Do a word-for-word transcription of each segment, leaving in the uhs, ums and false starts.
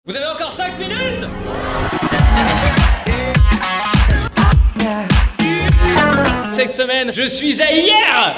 Vous avez encore cinq minutes. Cette semaine, je suis à hier.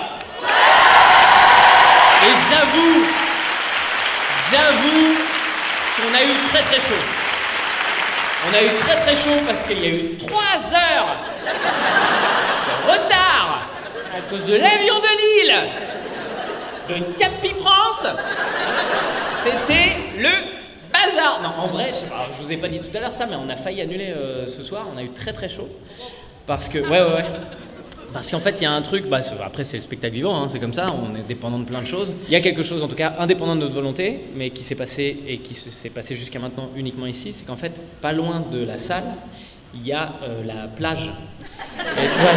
Et j'avoue, j'avoue qu'on a eu très très chaud. On a eu très très chaud parce qu'il y a eu trois heures de retard à cause de l'avion de Lille de Capifrance. C'était le bazar. Non, en vrai, je sais pas, je vous ai pas dit tout à l'heure ça, mais on a failli annuler euh, ce soir. On a eu très très chaud parce que, ouais ouais ouais. Parce qu'en fait, il y a un truc, bah, après c'est le spectacle vivant, hein, c'est comme ça, on est dépendant de plein de choses. Il y a quelque chose, en tout cas, indépendant de notre volonté, mais qui s'est passé et qui s'est passé jusqu'à maintenant uniquement ici, c'est qu'en fait, pas loin de la salle, il y a euh, la plage. Et, ouais.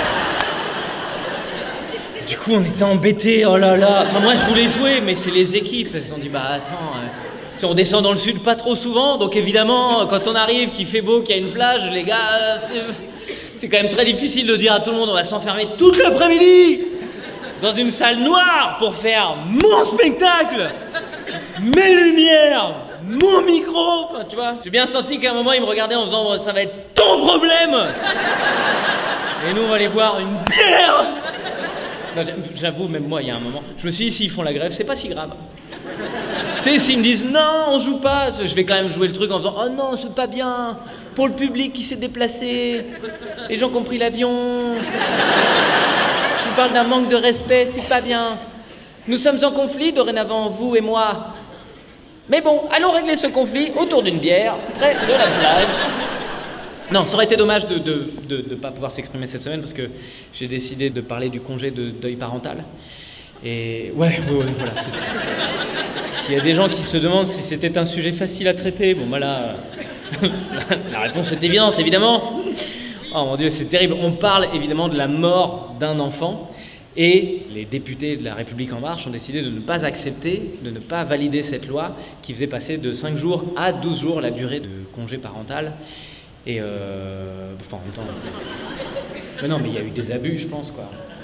Du coup, on était embêtés, oh là là. Enfin, moi, je voulais jouer, mais c'est les équipes. Elles se sont dit, bah attends, euh, on descend dans le sud pas trop souvent, donc évidemment, quand on arrive, qu'il fait beau, qu'il y a une plage, les gars, c'est... C'est quand même très difficile de dire à tout le monde on va s'enfermer toute l'après-midi dans une salle noire pour faire mon spectacle, mes lumières, mon micro. Enfin, tu vois, j'ai bien senti qu'à un moment ils me regardaient en faisant ça va être ton problème. Et nous on va aller boire une bière. J'avoue, même moi il y a un moment, je me suis dit s'ils font la grève c'est pas si grave. Tu sais, s'ils me disent non, on joue pas, je vais quand même jouer le truc en faisant oh non, c'est pas bien, pour le public qui s'est déplacé, les gens qui ont pris l'avion. Je vous parle d'un manque de respect, c'est pas bien. Nous sommes en conflit dorénavant, vous et moi. Mais bon, allons régler ce conflit autour d'une bière, près de la plage. Non, ça aurait été dommage de ne de, de, de pas pouvoir s'exprimer cette semaine parce que j'ai décidé de parler du congé de deuil parental. Et ouais, ouais, ouais voilà. S'il y a des gens qui se demandent si c'était un sujet facile à traiter, bon bah là, la réponse est évidente, évidemment. Oh mon Dieu, c'est terrible. On parle évidemment de la mort d'un enfant et les députés de la République En Marche ont décidé de ne pas accepter, de ne pas valider cette loi qui faisait passer de cinq jours à douze jours la durée de congé parental. Et euh... enfin, en même temps... Mais non, mais il y a eu des abus, je pense, quoi.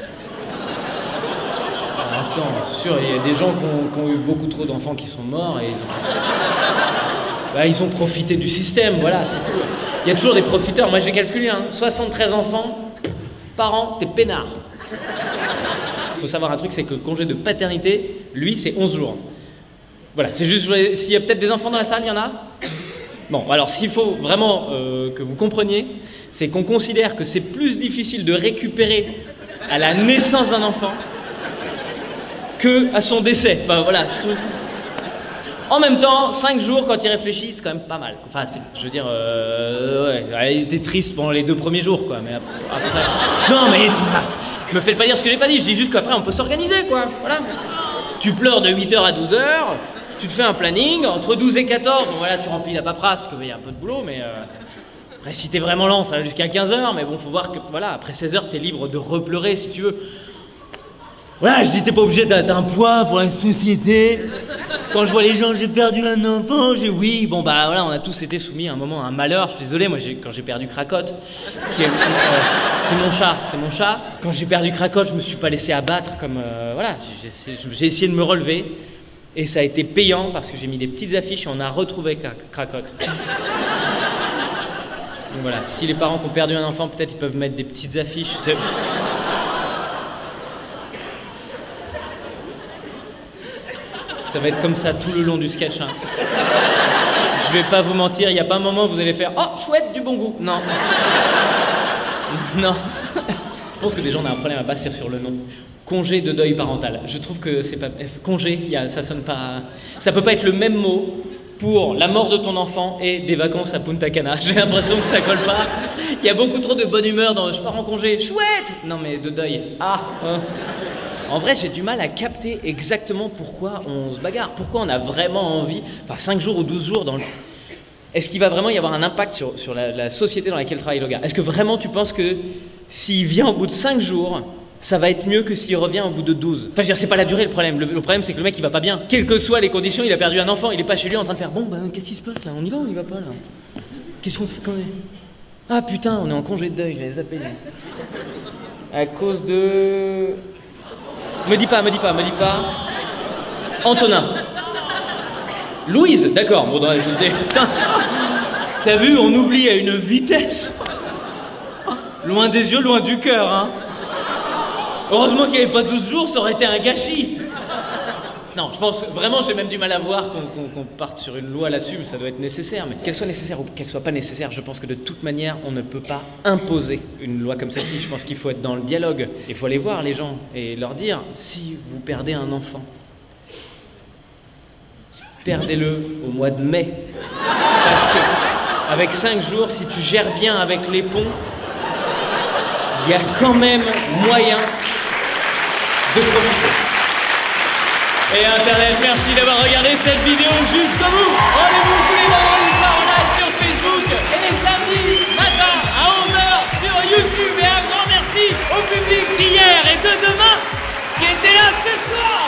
Attends, sûr, il y a des gens qui ont, qui ont eu beaucoup trop d'enfants qui sont morts et ils ont... Bah, ils ont profité du système, voilà, c'est tout. Il y a toujours des profiteurs. Moi, j'ai calculé, hein, soixante-treize enfants par an, t'es peinard. Il faut savoir un truc, c'est que le congé de paternité, lui, c'est onze jours. Voilà, c'est juste, s'il y a peut-être des enfants dans la salle, il y en a? Bon, alors, s'il faut vraiment euh, que vous compreniez, c'est qu'on considère que c'est plus difficile de récupérer à la naissance d'un enfant que à son décès. Enfin, voilà, je trouve... En même temps, cinq jours, quand il réfléchit, c'est quand même pas mal. Enfin, je veux dire, euh, ouais, il était triste pendant les deux premiers jours, quoi. Mais après... Non, mais je me fais pas dire ce que j'ai pas dit. Je dis juste qu'après, on peut s'organiser, quoi. Voilà. Tu pleures de huit heures à douze heures, tu te fais un planning, entre douze et quatorze, bon, voilà, tu remplis la paperasse, parce qu'il y a un peu de boulot, mais... Euh... Après, si t'es vraiment lent, ça va jusqu'à quinze heures, mais bon, faut voir que, voilà, après seize heures, t'es libre de repleurer, si tu veux. Voilà, je dis, t'es pas obligé d'être un poids pour la société. Quand je vois les gens, j'ai perdu un enfant, j'ai oui, bon bah voilà, on a tous été soumis à un moment à un malheur. Je suis désolé, moi quand j'ai perdu Cracotte, qui est, euh, c'est mon chat, c'est mon chat. Quand j'ai perdu Cracotte, je me suis pas laissé abattre comme euh, voilà, j'ai essayé de me relever et ça a été payant parce que j'ai mis des petites affiches et on a retrouvé Cracotte. Donc voilà, si les parents qui ont perdu un enfant, peut-être ils peuvent mettre des petites affiches. Ça va être comme ça tout le long du sketch. Hein. Je vais pas vous mentir, il n'y a pas un moment où vous allez faire « Oh, chouette, du bon goût !» Non. Non. Je pense que déjà on a un problème à bâtir sur le nom. Congé de deuil parental. Je trouve que c'est pas... Congé, y a, ça sonne pas... Ça peut pas être le même mot pour la mort de ton enfant et des vacances à Punta Cana. J'ai l'impression que ça colle pas. Il y a beaucoup trop de bonne humeur dans « Je pars en congé, chouette !» Non mais de deuil. Ah hein. En vrai, j'ai du mal à capter exactement pourquoi on se bagarre, pourquoi on a vraiment envie, enfin cinq jours ou douze jours dans le... Est-ce qu'il va vraiment y avoir un impact sur, sur la, la société dans laquelle travaille le gars? Est-ce que vraiment tu penses que s'il vient au bout de cinq jours, ça va être mieux que s'il revient au bout de douze? Enfin, je veux dire, c'est pas la durée le problème, le, le problème c'est que le mec il va pas bien. Quelles que soient les conditions, il a perdu un enfant, il est pas chez lui en train de faire bon ben qu'est-ce qui se passe là, on y va ou on y va pas là? Qu'est-ce qu'on fait quand même? Ah putain, on est en congé de deuil, j'avais zappé. À cause de... Me dis pas, me dis pas, me dis pas. Antonin. Louise, d'accord, bon, je disais, putain, t'as vu, on oublie à une vitesse. Loin des yeux, loin du cœur, hein. Heureusement qu'il n'y avait pas douze jours, ça aurait été un gâchis. Non, je pense vraiment, j'ai même du mal à voir qu'on qu'on, qu'on parte sur une loi là-dessus, ça doit être nécessaire, mais qu'elle soit nécessaire ou qu'elle soit pas nécessaire, je pense que de toute manière, on ne peut pas imposer une loi comme celle-ci. Je pense qu'il faut être dans le dialogue. Il faut aller voir les gens et leur dire, si vous perdez un enfant, perdez-le au mois de mai. Parce que, avec cinq jours, si tu gères bien avec les ponts, il y a quand même moyen de profiter. Et Internet, merci d'avoir regardé cette vidéo jusqu'au bout. Rendez-vous tous les vendredis soirs en live sur Facebook et les samedis matin à onze heures sur YouTube. Et un grand merci au public d'hier et de demain qui était là ce soir.